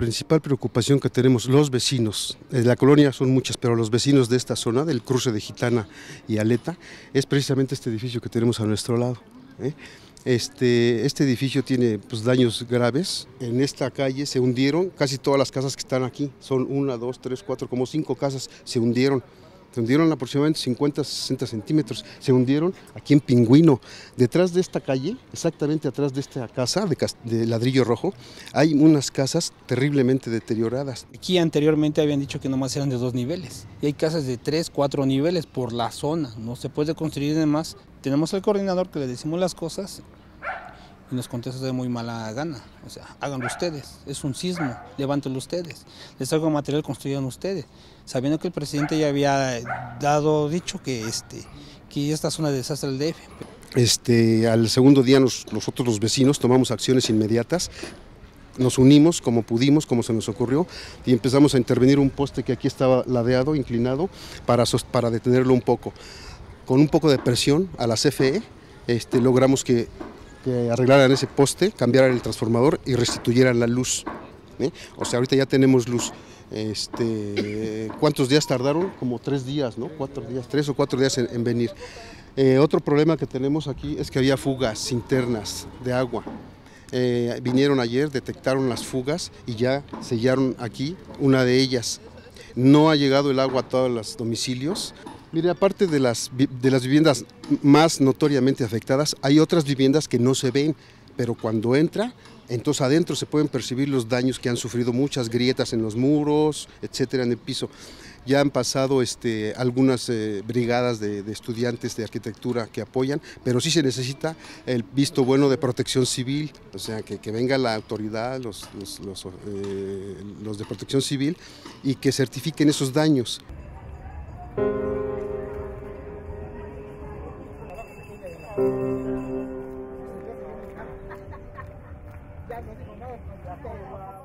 principal preocupación que tenemos los vecinos, de la colonia son muchas, pero los vecinos de esta zona, del cruce de Gitana y Aleta, es precisamente este edificio que tenemos a nuestro lado, ¿eh? Este edificio tiene pues, daños graves. En esta calle se hundieron casi todas las casas que están aquí, son 1, 2, 3, 4, como 5 casas se hundieron. Se hundieron aproximadamente 50, 60 centímetros, se hundieron aquí en Pingüino. Detrás de esta calle, exactamente atrás de esta casa de ladrillo rojo, hay unas casas terriblemente deterioradas. Aquí anteriormente habían dicho que nomás eran de 2 niveles, y hay casas de 3, 4 niveles por la zona, no se puede construir de más. Tenemos al coordinador que le decimos las cosas y nos contesta de muy mala gana, o sea, háganlo ustedes, es un sismo, levántenlo ustedes, les traigo material, construyan ustedes, sabiendo que el presidente ya había dicho que esta zona de desastre del DF. Al segundo día nosotros los vecinos tomamos acciones inmediatas, nos unimos como pudimos, como se nos ocurrió, y empezamos a intervenir un poste que aquí estaba ladeado, inclinado, para detenerlo un poco. Con un poco de presión a la CFE, logramos que arreglaran ese poste, cambiaran el transformador y restituyeran la luz, ¿eh? O sea, ahorita ya tenemos luz. ¿Cuántos días tardaron? Como 3 días, ¿no? 4 días, 3 o 4 días en venir. Otro problema que tenemos aquí es que había fugas internas de agua. Vinieron ayer, detectaron las fugas y ya sellaron aquí una de ellas. No ha llegado el agua a todos los domicilios. Mire, aparte de las viviendas más notoriamente afectadas, hay otras viviendas que no se ven, pero cuando entra, entonces adentro se pueden percibir los daños que han sufrido, muchas grietas en los muros, etcétera, en el piso. Ya han pasado algunas brigadas de estudiantes de arquitectura que apoyan, pero sí se necesita el visto bueno de Protección Civil, o sea, que venga la autoridad, los de Protección Civil, y que certifiquen esos daños. Ya no digo nada,